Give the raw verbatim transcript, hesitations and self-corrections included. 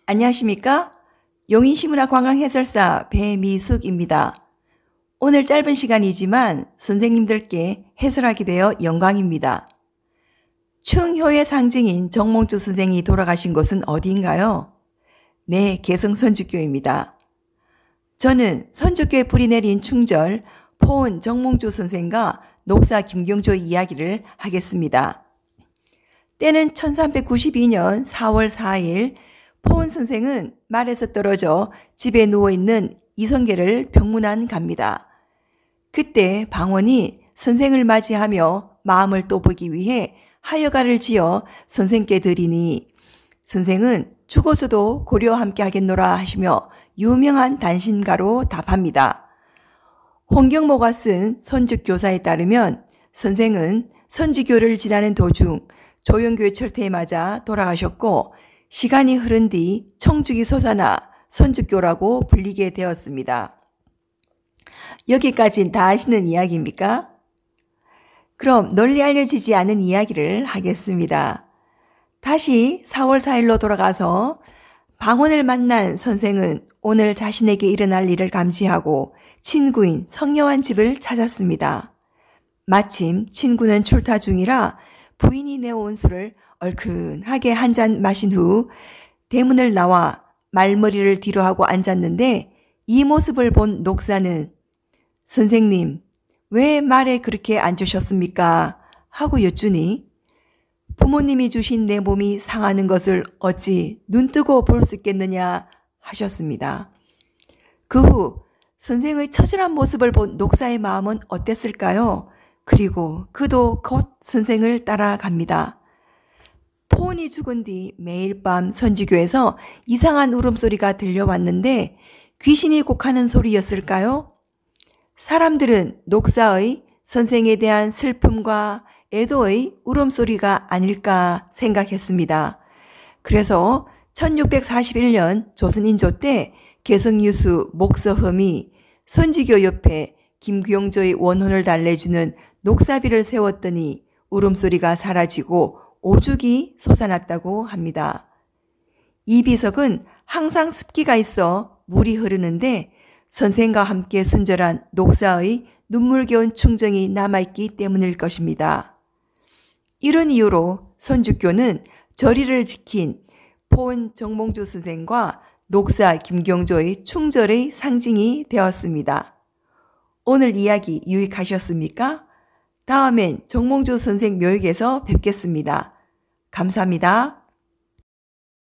안녕하십니까? 용인시문화 관광해설사 배미숙입니다. 오늘 짧은 시간이지만 선생님들께 해설하게 되어 영광입니다. 충효의 상징인 정몽주 선생이 돌아가신 곳은 어디인가요? 네, 개성 선주교입니다. 저는 선주교에 불이 내린 충절 포은 정몽주 선생과 녹사 김경조 이야기를 하겠습니다. 때는 천삼백구십이 년 사월 사일 포은 선생은 말에서 떨어져 집에 누워있는 이성계를 병문안 갑니다. 그때 방원이 선생을 맞이하며 마음을 또보기 위해 하여가를 지어 선생께 드리니 선생은 죽어서도 고려 함께 하겠노라 하시며 유명한 단신가로 답합니다. 홍경모가 쓴 선주교사에 따르면 선생은 선지교를 지나는 도중 조영교의 철퇴에 맞아 돌아가셨고 시간이 흐른 뒤 청죽이 솟아나 선주교라고 불리게 되었습니다. 여기까진 다 아시는 이야기입니까? 그럼 널리 알려지지 않은 이야기를 하겠습니다. 다시 사월 사일로 돌아가서 방원을 만난 선생은 오늘 자신에게 일어날 일을 감지하고 친구인 성녀환 집을 찾았습니다. 마침 친구는 출타 중이라 부인이 내어온 술을 얼큰하게 한 잔 마신 후 대문을 나와 말머리를 뒤로 하고 앉았는데 이 모습을 본 녹사는 선생님, 왜 말에 그렇게 앉으셨습니까? 하고 여쭈니 부모님이 주신 내 몸이 상하는 것을 어찌 눈뜨고 볼 수 있겠느냐 하셨습니다. 그 후 선생의 처절한 모습을 본 녹사의 마음은 어땠을까요? 그리고 그도 곧 선생을 따라갑니다. 포은이 죽은 뒤 매일 밤 선지교에서 이상한 울음소리가 들려왔는데 귀신이 곡하는 소리였을까요? 사람들은 녹사의 선생에 대한 슬픔과 애도의 울음소리가 아닐까 생각했습니다. 그래서 천육백사십일 년 조선인조 때 개성유수 목서흠이 선지교 옆에 김경조의 원혼을 달래주는 녹사비를 세웠더니 울음소리가 사라지고 오죽이 솟아났다고 합니다. 이 비석은 항상 습기가 있어 물이 흐르는데 선생과 함께 순절한 녹사의 눈물겨운 충정이 남아있기 때문일 것입니다. 이런 이유로 선주교는 절의를 지킨 포은 정몽주 선생과 녹사 김경조의 충절의 상징이 되었습니다. 오늘 이야기 유익하셨습니까? 다음엔 정몽주 선생 묘역에서 뵙겠습니다. 감사합니다.